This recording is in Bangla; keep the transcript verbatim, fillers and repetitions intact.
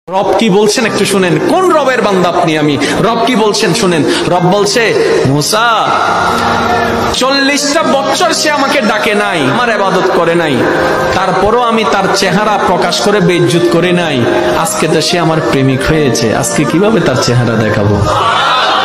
রব কি বলছেন একটু শুনেন। কোন রবের বান্দা আপনি? আমি রব কি বলছেন শুনেন। রব বলছে, মুসা চল্লিশটা বছর সে আমাকে ডাকে নাই, আমার ইবাদত করে নাই, তারপরও আমি তার চেহারা প্রকাশ করে বেইজ্জত করে নাই। আজকে তো সে আমার প্রেমিক হয়েছে, আজকে কিভাবে তার চেহারা দেখাবো?